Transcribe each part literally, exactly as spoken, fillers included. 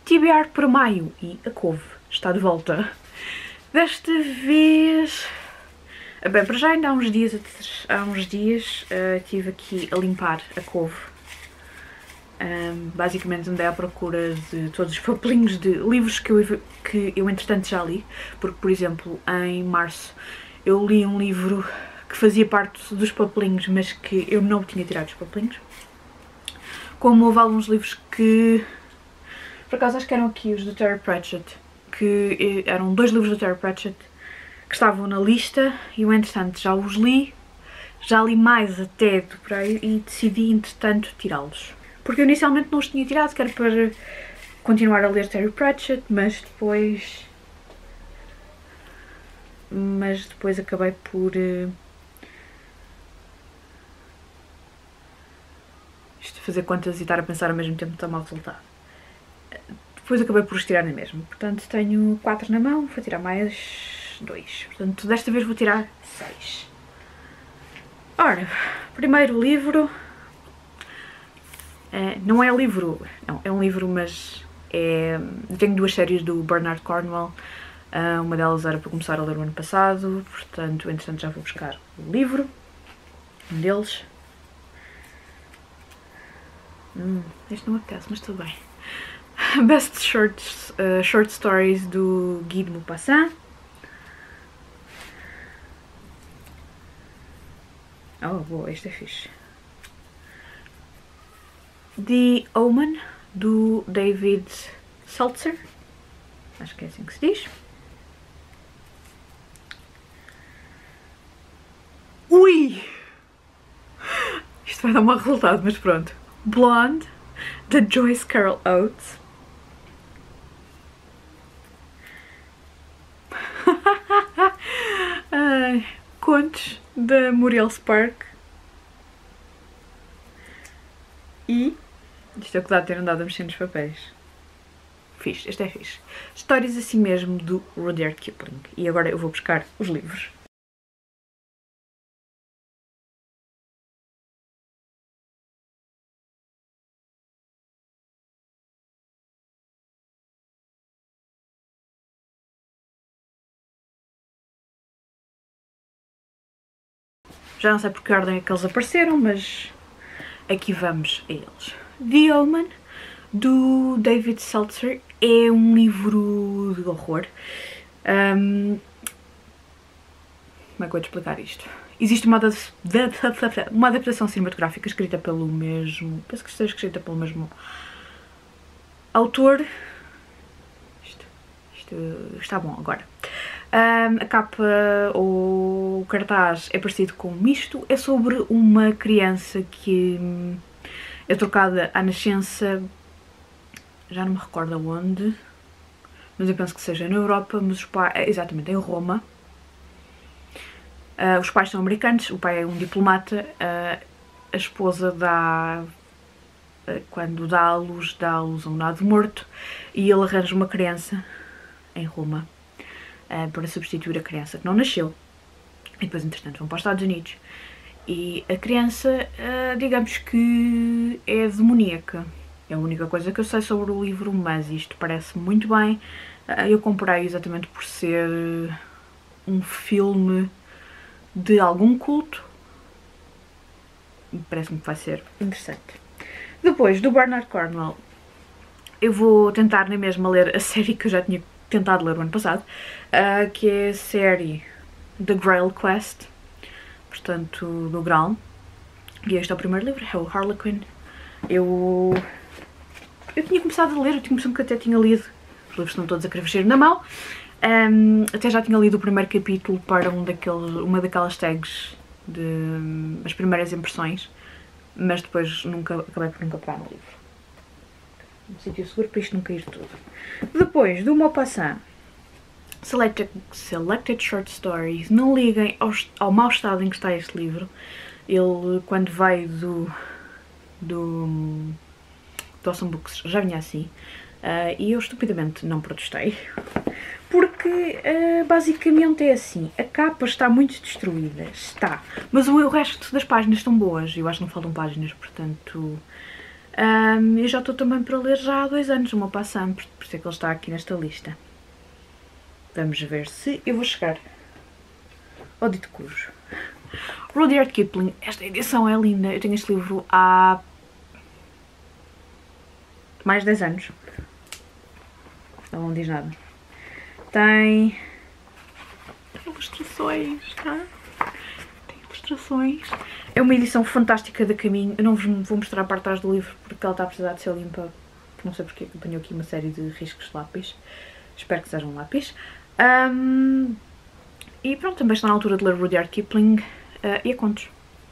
T B R para maio e a couve está de volta. Desta vez... Bem, para já ainda há uns dias, há uns dias uh, estive aqui a limpar a couve. Um, basicamente andei à procura de todos os papelinhos de livros que eu, que eu entretanto já li, porque, por exemplo, em março eu li um livro que fazia parte dos papelinhos, mas que eu não tinha tirado os papelinhos. Como houve alguns livros que, por acaso acho que eram aqui os do Terry Pratchett, que eram dois livros do Terry Pratchett que estavam na lista e eu entretanto já os li, já li mais até do por aí e decidi entretanto tirá-los. Porque eu inicialmente não os tinha tirado, que era para continuar a ler Terry Pratchett, mas depois... Mas depois acabei por... Isto fazer contas e estar a pensar ao mesmo tempo está mal resultado. Depois acabei por os tirar na mesma. Portanto tenho quatro na mão, vou tirar mais dois. Portanto desta vez vou tirar seis. Ora, primeiro livro... Uh, não é livro, não, é um livro, mas é, tenho duas séries do Bernard Cornwell, uh, uma delas era para começar a ler o ano passado, portanto, entretanto já vou buscar o livro, um deles. Hum, este não apetece, mas tudo bem. Best Short, uh, short Stories do Guy de Maupassant. Oh, boa, este é fixe. The Omen, do David Seltzer, acho que é assim que se diz. Ui! Isto vai dar um mau resultado, mas pronto. Blonde, da Joyce Carol Oates. Ai, Contos, da Muriel Spark. E... isto é o que dá de ter andado a mexer nos papéis. Fixe, este é fixe. Histórias assim mesmo do Rudyard Kipling. E agora eu vou buscar os livros. Já não sei por que ordem é que eles apareceram, mas aqui vamos a eles. The Omen, do David Seltzer, é um livro de horror. Um, como é que eu vou te explicar isto? Existe uma, uma adaptação cinematográfica escrita pelo mesmo... penso que esteja escrita pelo mesmo autor. Isto, isto está bom agora. Um, a capa ou o cartaz é parecido com isto. É sobre uma criança que é trocada à nascença, já não me recordo onde, mas eu penso que seja na Europa, mas os pais, exatamente, em Roma. Uh, os pais são americanos, o pai é um diplomata, uh, a esposa dá, uh, quando dá à luz, dá à luz a um nado morto, e ele arranja uma criança em Roma uh, para substituir a criança que não nasceu. E depois, entretanto, vão para os Estados Unidos. E a criança, uh, digamos que é demoníaca. É a única coisa que eu sei sobre o livro, mas isto parece muito bem. Uh, eu comprei exatamente por ser um filme de algum culto. Parece-me que vai ser interessante. Depois, do Bernard Cornwell, eu vou tentar na mesma ler a série que eu já tinha tentado ler o ano passado, uh, que é a série The Grail Quest. Portanto, do Graal. E este é o primeiro livro, é o Harlequin. Eu... eu tinha começado a ler, eu tinha noção que até tinha lido. Os livros estão todos a crescer na mão. Um, até já tinha lido o primeiro capítulo para um daqueles, uma daquelas tags de um, as primeiras impressões. Mas depois nunca, acabei por nunca pegar no livro. Um sítio seguro para isto não cair tudo. Depois, do Maupassant, Selected, Selected Short Stories. Não liguem ao, ao mau estado em que está este livro. Ele, quando veio do, do, do Awesome Books, já vinha assim. Uh, e eu estupidamente não protestei. Porque, uh, basicamente é assim. A capa está muito destruída. Está. Mas o, o resto das páginas estão boas. Eu acho que não faltam páginas, portanto... Um, eu já estou também para ler já há dois anos, o meu Passam, por isso é que ele está aqui nesta lista. Vamos ver se eu vou chegar ao dito cujo. Rudyard Kipling, esta edição é linda, eu tenho este livro há mais de dez anos. Não diz nada. Tem ilustrações, tá? Tem ilustrações. É uma edição fantástica da Caminho. Eu não vos vou mostrar a parte de trás do livro porque ela está a precisar de ser limpa. Não sei porque apanhou aqui uma série de riscos de lápis. Espero que sejam lápis. Um, e pronto, também está na altura de ler Rudyard Kipling uh, e a contos.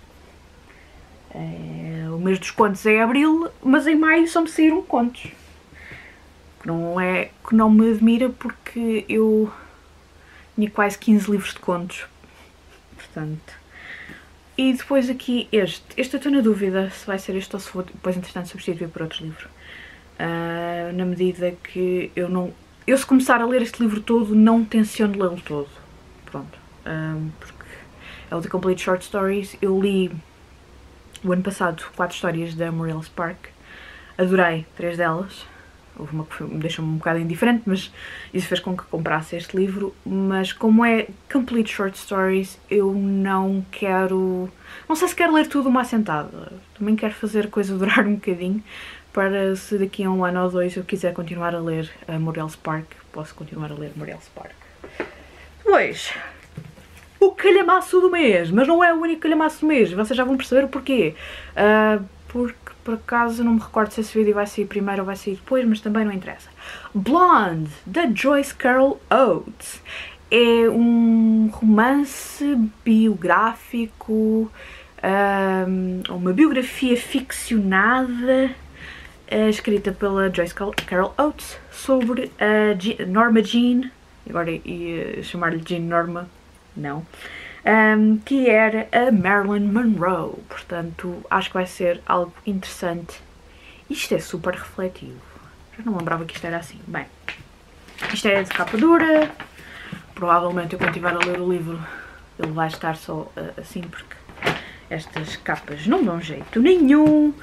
É, o mês dos contos é abril, mas em maio só me saíram contos. Que não, é, que não me admira porque eu tinha quase quinze livros de contos. Portanto. E depois aqui este. Este eu estou na dúvida se vai ser este ou se vou depois entretanto substituir por outro livro. Uh, na medida que eu não... Eu se começar a ler este livro todo não tenciono lê-lo todo. Pronto. Um, porque é o The Complete Short Stories. Eu li o ano passado quatro histórias da Muriel Spark. Adorei três delas. Houve uma que me deixou-me um bocado indiferente, mas isso fez com que comprasse este livro. Mas como é Complete Short Stories, eu não quero... Não sei se quero ler tudo uma assentada. Também quero fazer a coisa durar um bocadinho, para se daqui a um ano ou dois eu quiser continuar a ler a Muriel Spark, posso continuar a ler Muriel Spark. Depois, o calhamaço do mês, mas não é o único calhamaço do mês, vocês já vão perceber o porquê. Uh, porque, por acaso, não me recordo se esse vídeo vai sair primeiro ou vai sair depois, mas também não interessa. Blonde, da Joyce Carol Oates. É um romance biográfico, um, uma biografia ficcionada, uh, escrita pela Joyce Carol Oates, sobre a Norma Jean, agora ia chamar-lhe Jean Norma, não, um, que era a Marilyn Monroe. Portanto, acho que vai ser algo interessante. Isto é super refletivo. Já não lembrava que isto era assim. Bem, isto é de capa dura. Provavelmente eu quando estiver a ler o livro ele vai estar só uh, assim, porque estas capas não dão jeito nenhum.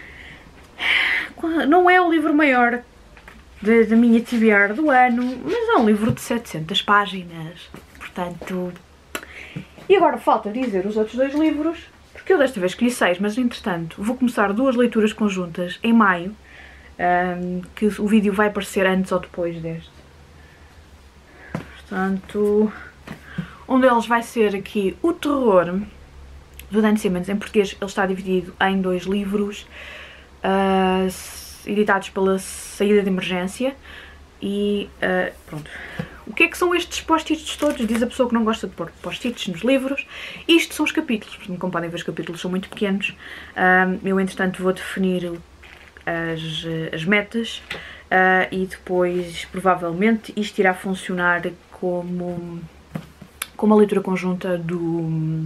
Não é o livro maior da minha T B R do ano, mas é um livro de setecentas páginas. Portanto... E agora falta dizer os outros dois livros, porque eu desta vez escolhi seis, mas entretanto vou começar duas leituras conjuntas em maio, um, que o vídeo vai aparecer antes ou depois deste. Portanto, um deles vai ser aqui O Terror, do Dan Simmons. Em português ele está dividido em dois livros, uh, editados pela Saída de Emergência. E uh, pronto. O que é que são estes post-its todos? Diz a pessoa que não gosta de pôr post-its nos livros. Isto são os capítulos. Como podem ver, os capítulos são muito pequenos. Uh, eu, entretanto, vou definir as, as metas. Uh, e depois, provavelmente, isto irá funcionar como, como a leitura conjunta do...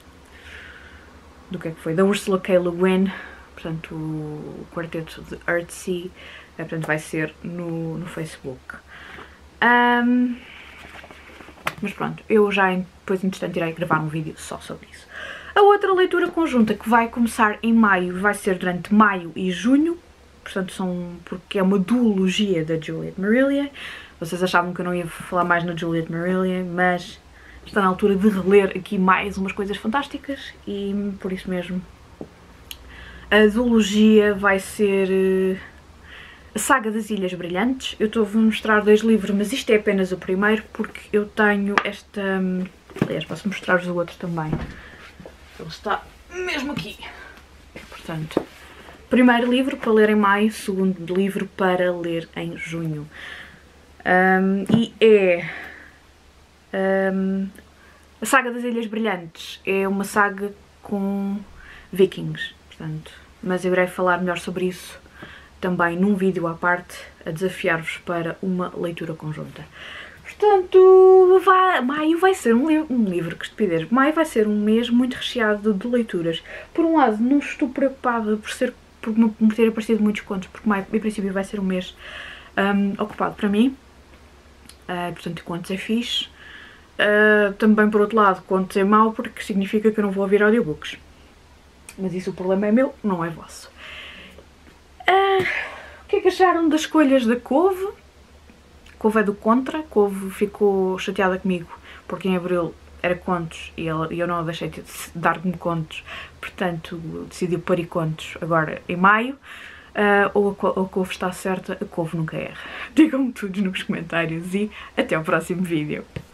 do que é que foi? Da Ursula K. Le Guin, portanto, o quarteto de Earthsea, uh, portanto, vai ser no, no Facebook. Um, mas pronto, eu já depois, entretanto, irei gravar um vídeo só sobre isso. A outra leitura conjunta que vai começar em maio vai ser durante maio e junho. Portanto, são, porque é uma duologia da Juliet Marillier. Vocês achavam que eu não ia falar mais na Juliet Marillier, mas está na altura de reler aqui mais umas coisas fantásticas e por isso mesmo a duologia vai ser a Saga das Ilhas Brilhantes. Eu estou a mostrar dois livros, mas isto é apenas o primeiro porque eu tenho esta... Aliás, posso mostrar-vos o outro também. Ele está mesmo aqui. Portanto... Primeiro livro para ler em maio, segundo livro para ler em junho. Um, e é... Um, a Saga das Ilhas Brilhantes é uma saga com vikings, portanto, mas eu irei falar melhor sobre isso também num vídeo à parte, a desafiar-vos para uma leitura conjunta. Portanto, vai, maio vai ser um, li um livro, que estupidez, maio vai ser um mês muito recheado de leituras. Por um lado, não estou preocupada por ser por me ter aparecido muitos contos, porque maio, em princípio, vai ser um mês um, ocupado para mim. Uh, portanto, contos é fixe. Uh, também, por outro lado, contos é mau, porque significa que eu não vou ouvir audiobooks. Mas isso o problema é meu, não é vosso. Uh, o que é que acharam das escolhas da Couve? Couve é do contra, Couve ficou chateada comigo porque em abril era contos e eu não a deixei de dar-me contos, portanto decidiu pôr contos agora em maio. Uh, ou a, a Couve está certa, a Couve nunca erra. Digam-me tudo nos comentários e até ao próximo vídeo.